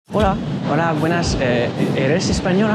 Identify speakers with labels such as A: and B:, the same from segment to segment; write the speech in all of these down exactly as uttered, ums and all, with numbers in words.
A: Hola, hola, buenas. Eh, ¿Eres española?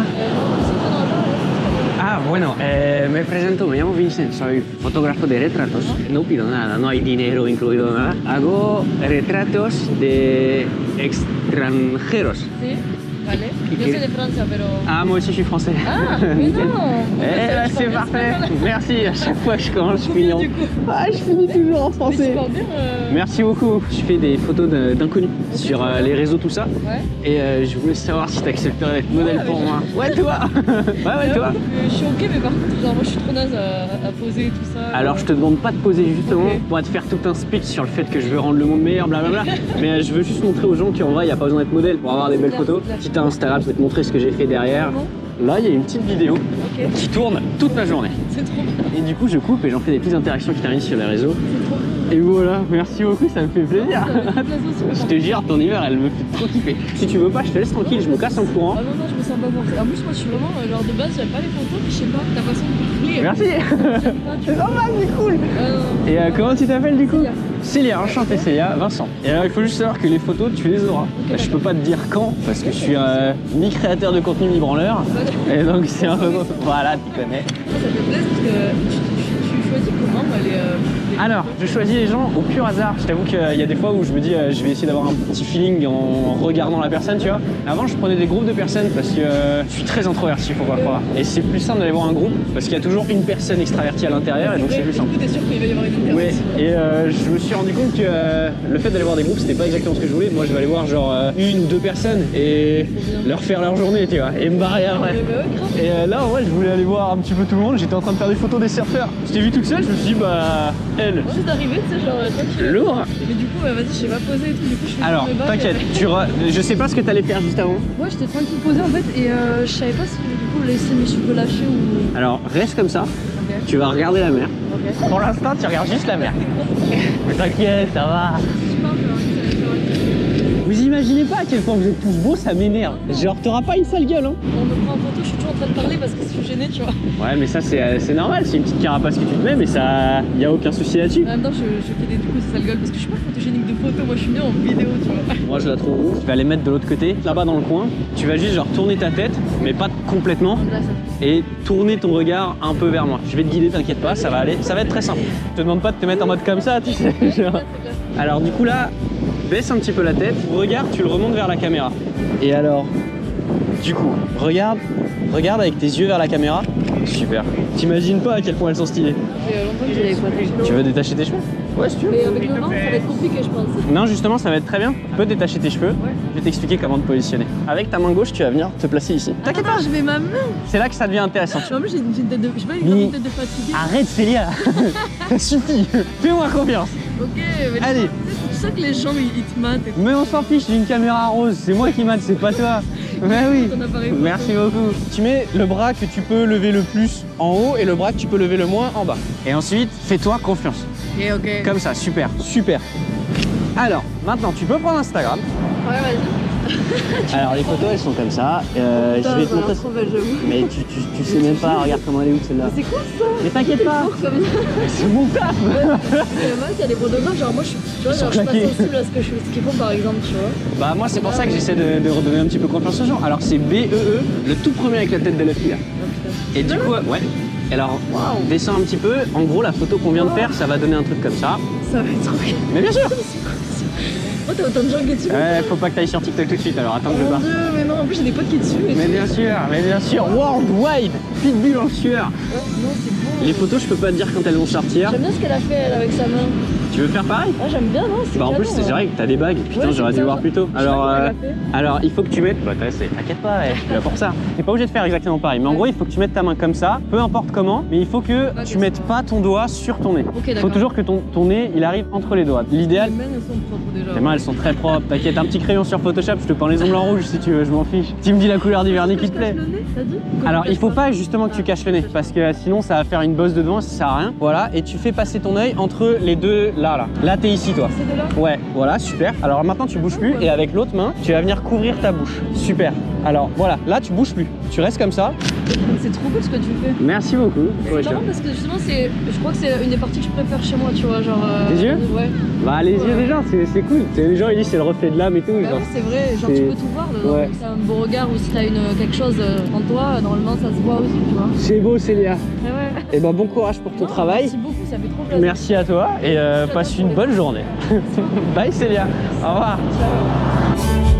A: Ah, bueno, eh, me presento, me llamo Vincent, soy fotógrafo de retratos. No pido nada, no hay dinero incluido nada. Hago retratos de extranjeros.
B: Sí, vale. Yo soy de Francia, pero...
A: Ah, moi aussi je suis français.
B: Ah, mais non.
A: Eh bah, c'est parfait. Merci, à chaque fois je commence, je finis en... Ah, je finis toujours en français.
B: Bien, euh...
A: Merci beaucoup. Je fais des photos d'inconnus sur euh, les réseaux, tout ça.
B: Ouais.
A: Et euh, je voulais savoir si tu accepterais d'être modèle
B: ouais,
A: pour moi.
B: Je...
A: Ouais, toi. Ouais, ouais, toi.
B: Je suis ok, mais par contre, genre, moi je suis trop naze à, à poser et tout ça.
A: Alors, je te demande pas de poser justement
B: okay.
A: pour te faire tout un speech sur le fait que je veux rendre le monde meilleur, blablabla. Mais euh, je veux juste montrer aux gens qu'en vrai, il n'y a pas besoin d'être modèle pour avoir des belles photos. Si t'as Instagram, je vais te montrer ce que j'ai fait derrière. Là, il y a une petite vidéo okay. qui tourne toute la journée.
B: C'est trop bien.
A: Et du coup, je coupe et j'en fais des petites interactions qui terminent sur les réseaux.
B: C'est trop bien.
A: Et voilà, merci beaucoup, ça me fait plaisir. Je te jure, ton hiver, elle me fait trop kiffer. Si tu veux pas, je te laisse tranquille, je me casse en courant.
B: Ah non, non, je me sens pas forcée. En plus, moi, je suis vraiment, genre de base, j'aime pas les photos, mais je sais pas, ta façon de rire.
A: Merci. C'est normal, c'est cool. Euh, et euh, comment tu t'appelles du coup? Célia. Célia, enchanté Célia, Vincent. Et alors, il faut juste savoir que les photos, tu les auras. Okay, bah, je peux pas te dire quand, parce que je suis euh, ni créateur de contenu ni branleur. Et donc, c'est un peu... Voilà, tu connais.
B: Ça fait plaisir parce que tu, tu, tu choisis comment les, euh, les...
A: Alors, je choisis les gens au pur hasard. Je t'avoue qu'il y a des fois où je me dis euh, je vais essayer d'avoir un petit feeling en regardant la personne, tu vois. Avant, je prenais des groupes de personnes parce que euh, je suis très introverti, faut pas croire. Et c'est plus simple d'aller voir un groupe parce qu'il y a toujours une personne extravertie à l'intérieur et donc c'est plus simple.
B: Du coup, t'es sûr qu'il va y avoir une interaction.
A: Ouais, et euh, je me suis rendu compte que euh, le fait d'aller voir des groupes, c'était pas exactement ce que je voulais. Moi, je vais aller voir genre euh, une ou deux personnes et leur faire leur journée, tu vois, et me barrer après.
B: Ouais, bah ouais,
A: et euh, là, en vrai, je voulais aller voir un petit peu tout le monde. J'étais en train de faire des photos des surfeurs. Je t'ai vu toute seule, je me suis dit, bah, elle.
B: Moi, juste d'arriver, tu sais, genre, tranquille.
A: Lourd.
B: Mais du coup, euh, vas-y, je sais pas poser et tout. Du coup, je fais
A: alors, t'inquiète, tu re... je sais pas ce que t'allais faire juste avant.
B: Moi, j'étais tranquille posée en fait, et euh, je savais pas si du coup laisser mes cheveux lâcher ou.
A: Alors, reste comme ça.
B: Okay.
A: Tu vas regarder la mer.
B: Okay.
A: Pour l'instant, tu regardes juste la mer. Mais t'inquiète, ça va. Vous imaginez pas à quel point vous êtes tous beaux, ça m'énerve. Genre, t'auras pas une sale gueule, hein.
B: On me prend en photo, je suis toujours en train de parler parce que je suis gênée, tu vois.
A: Ouais, mais ça, c'est normal, c'est une petite carapace que tu te mets, mais ça. Y a aucun souci là-dessus.
B: En même temps, je, je fais des, du coup, c'est sale gueule parce que je suis pas photogénique de photo, moi je suis mieux en vidéo, tu vois.
A: Moi, je la trouve rouge. Tu vas les mettre de l'autre côté, là-bas dans le coin. Tu vas juste, genre, tourner ta tête, mais pas complètement. Et tourner ton regard un peu vers moi. Je vais te guider, t'inquiète pas, ça va aller. Ça va être très simple. Je te demande pas de te mettre en mode comme ça, tu sais. Genre. Alors, du coup, là. Baisse un petit peu la tête, regarde, tu le remontes vers la caméra. Et alors, du coup, regarde, regarde avec tes yeux vers la caméra. Super. T'imagines pas à quel point elles sont stylées.
B: Ça fait longtemps que je l'avais pas fait.
A: Tu veux détacher tes cheveux? Ouais, si tu veux.
B: Mais avec le vent, ça va être compliqué, je pense.
A: Non, justement, ça va être très bien. Tu peux détacher tes cheveux.
B: Ouais.
A: Je vais t'expliquer comment te positionner. Avec ta main gauche, tu vas venir te placer ici.
B: T'inquiète pas, je mets ma main.
A: C'est là que ça devient intéressant.
B: En plus, j'ai une tête de. Je sais pas, une tête de fatiguée.
A: Arrête, Célia. Ça suffit. Fais-moi confiance.
B: Ok, mais
A: allez.
B: Tu sais que les gens ils, ils te matent et tout.
A: Mais on s'en fiche, j'ai une caméra rose. C'est moi qui mate, c'est pas toi. Mais oui. Merci beaucoup. Tu mets le bras que tu peux lever le plus en haut et le bras que tu peux lever le moins en bas. Et ensuite, fais-toi confiance.
B: Ok, ok.
A: Comme ça, super, super. Alors, maintenant, tu peux prendre Instagram.
B: Ouais, vas-y.
A: Alors, les photos, elles sont comme ça. Euh,
B: putain,
A: je vais te montrer.
B: trop belle,
A: mais tu, tu, tu sais même pas, regarde comment elle est où celle-là.
B: C'est quoi ça?
A: Mais t'inquiète pas. C'est mon taf.
B: Il y a des photographes, genre moi je suis, tu vois, genre, je suis pas sensible à ce que je, ce qu'ils font par exemple, tu vois.
A: Bah moi c'est pour ça que j'essaie de, de redonner un petit peu confiance aux gens. Alors c'est B E E, le tout premier avec la tête de la fille là. Et du coup, ouais. Alors, wow. Descends un petit peu. En gros, la photo qu'on vient de faire, ça va donner un truc comme ça.
B: Ça va être trop bien.
A: Mais bien sûr.
B: Oh, t'as autant de gens qui est dessus.
A: Ouais, faut pas que t'ailles sur TikTok tout de suite, alors attends que je parte.
B: Mon Dieu, mais non, en plus j'ai des potes qui est dessus.
A: Mais bien sûr, mais bien sûr, worldwide, Pitbull en sueur.
B: Ouais, non, c'est beau.
A: Les photos, je peux pas te dire quand elles vont sortir.
B: J'aime bien ce qu'elle a fait elle avec sa main.
A: Tu veux faire pareil?
B: Ah, j'aime bien, non?
A: Bah en plus, c'est vrai que t'as des bagues. Putain, ouais, j'aurais dû voir plus tôt. Alors, euh, alors, il faut que tu mettes. Bah, t'inquiète pas, ouais, je suis là pour ça. T'es pas obligé de faire exactement pareil. Mais en gros, il faut que tu mettes ta main comme ça, peu importe comment. Mais il faut que bah, tu mettes pas ton doigt sur ton nez.
B: Okay,
A: il faut toujours que ton, ton nez, il arrive entre les doigts. L'idéal.
B: Les mains, elles sont propres déjà.
A: Tes mains, elles sont très propres. T'inquiète, un petit crayon sur Photoshop, je te peins les ongles en rouge si tu veux, je m'en fiche. Tu me dis la couleur du vernis qui te plaît. Alors, il faut pas justement que tu caches le nez parce que sinon, ça va faire une bosse de devant, ça sert à rien. Voilà, et tu fais passer ton œil entre les deux là, là. Là, t'es ici, toi.
B: C'est de là?
A: Ouais, voilà, super. Alors maintenant, tu bouges plus et avec l'autre main, tu vas venir couvrir ta bouche. Super. Alors voilà, là, tu bouges plus. Tu restes comme ça.
B: C'est trop cool ce que tu fais.
A: Merci beaucoup.
B: C'est marrant parce que justement, c'est, je crois que c'est une des parties que je préfère chez moi, tu vois, genre... Euh,
A: Tes yeux?
B: Ouais.
A: Bah les
B: Ouais.
A: yeux des gens, c'est cool. Les gens ils disent c'est le reflet de l'âme et tout.
B: Bah
A: genre.
B: oui, c'est vrai, genre tu peux tout voir dedans.
A: Ouais.
B: C'est un beau regard ou si t'as une, quelque chose en toi, normalement ça se voit aussi, tu vois.
A: C'est beau Célia.
B: Ouais, ouais.
A: Et bah bon courage pour ton
B: Non,
A: travail.
B: Merci beaucoup, ça fait trop plaisir.
A: Merci à toi et euh, passe une bonne journée. Bye Célia. Au revoir.
B: Ciao.